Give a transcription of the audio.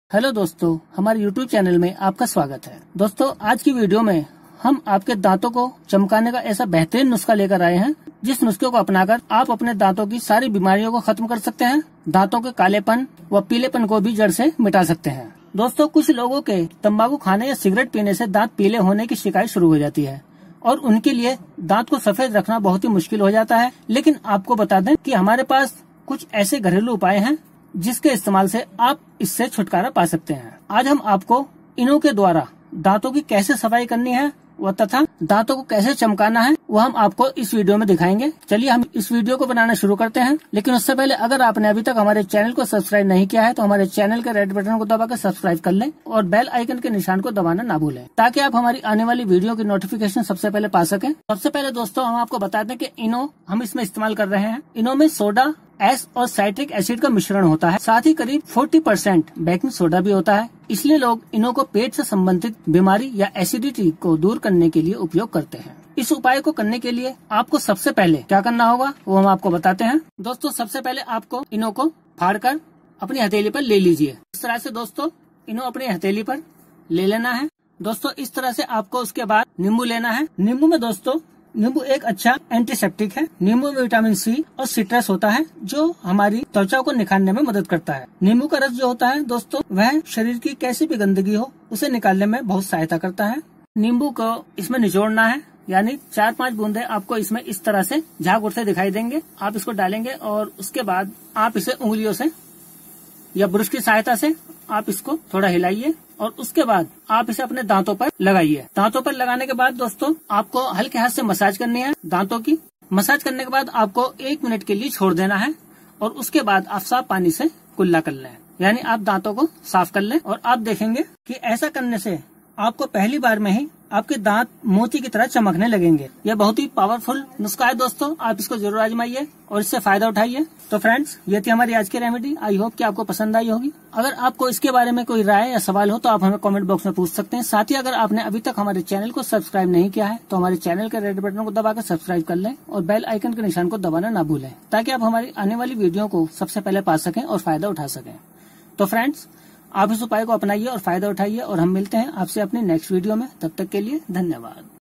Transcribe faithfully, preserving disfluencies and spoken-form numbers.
Hello दोस्तों, हमारे YouTube channel में आपका स्वागत है। दोस्तों, आज की वीडियो में हम आपके दांतों को चमकाने का ऐसा बेहतरीन नुस्खा लेकर आए हैं, जिस नुस्खे को अपनाकर आप अपने दांतों की सारी बीमारियों को खत्म कर सकते हैं। दांतों के कालेपन व पीलेपन को भी जड़ से मिटा सकते हैं। दोस्तों, कुछ लोगों के तंबाकू खाने या सिगरेट पीने से दांत पीले होने की शिकायत शुरू हो जाती है और उनके लिए दांत को सफेद रखना बहुत ही मुश्किल हो जाता है। लेकिन आपको बता दें कि हमारे पास कुछ ऐसे घरेलू उपाय हैं जिसके इस्तेमाल से आप इससे छुटकारा पा सकते हैं। आज हम आपको इनो के द्वारा दांतों की कैसे सफाई करनी है व तथा दांतों को कैसे चमकाना है वो हम आपको इस वीडियो में दिखाएंगे। चलिए हम इस वीडियो को बनाना शुरू करते हैं। लेकिन उससे पहले अगर आपने अभी तक हमारे चैनल को सब्सक्राइब नहीं किया है तो हमारे चैनल के रेड बटन को दबाकर सब्सक्राइब कर लें और बेल आइकन के निशान को दबाना ना भूलें, ताकि आप हमारी आने वाली वीडियो की नोटिफिकेशन सबसे पहले पा सकें। सबसे पहले दोस्तों, हम आपको बता दें कि इनो हम इसमें इस्तेमाल कर रहे हैं। इनो में सोडा, एस और साइट्रिक एसिड का मिश्रण होता है। साथ ही करीब चालीस परसेंट बेकिंग सोडा भी होता है। इसलिए लोग इनो को पेट से संबंधित बीमारी या एसिडिटी को दूर करने के लिए उपयोग करते हैं। इस उपाय को करने के लिए आपको सबसे पहले क्या करना होगा वो हम आपको बताते हैं। दोस्तों, सबसे पहले आपको इनो को फाड़कर अपनी हथेली पर ले लीजिए। इस तरह से दोस्तों इनो अपनी हथेली पर ले लेना है। दोस्तों, इस तरह से आपको उसके बाद नींबू लेना है। नींबू में दोस्तों नींबू एक अच्छा एंटीसेप्टिक है। नींबू में विटामिन सी और सिट्रस होता है जो हमारी त्वचा को निखारने में मदद करता है। नींबू का रस जो होता है दोस्तों वह शरीर की कैसी भी गंदगी हो उसे निकालने में बहुत सहायता करता है। नींबू को इसमें निचोड़ना है, यानी चार पांच बूंदे आपको इसमें इस तरह से झाग उठते दिखाई देंगे। आप इसको डालेंगे और उसके बाद आप इसे उंगलियों से या ब्रश की सहायता से आप इसको थोड़ा हिलाइए और उसके बाद आप इसे अपने दांतों पर लगाइए। दांतों पर लगाने के बाद दोस्तों आपको हल्के हाथ से मसाज करनी है दांतों की। मसाज करने के बाद आपको एक मिनट के लिए छोड़ देना है और उसके बाद आप साफ पानी से कुल्ला कर लें, यानी आप दांतों को साफ कर लें। और आप देखेंगे कि ऐसा करने से आपको पहली बार में ही आपके दांत मोती की तरह चमकने लगेंगे। यह बहुत ही पावरफुल नुस्खा है दोस्तों, आप इसको जरूर आजमाइए और इससे फायदा उठाइए। तो फ्रेंड्स, ये थी हमारी आज की रेमेडी। आई होप कि आपको पसंद आई होगी। अगर आपको इसके बारे में कोई राय या सवाल हो तो आप हमें कमेंट बॉक्स में पूछ सकते हैं। साथ ही अगर आपने अभी तक हमारे चैनल को सब्सक्राइब नहीं किया है तो हमारे चैनल के रेड बटन को दबाकर सब्सक्राइब कर लें और बेल आइकन के निशान को दबाना ना भूलें, ताकि आप हमारी आने वाली वीडियो को सबसे पहले पा सकें और फायदा उठा सकें। तो फ्रेंड्स, आप इस उपाय को अपनाइए और फायदा उठाइए और हम मिलते हैं आपसे अपनी नेक्स्ट वीडियो में। तब तक के लिए धन्यवाद।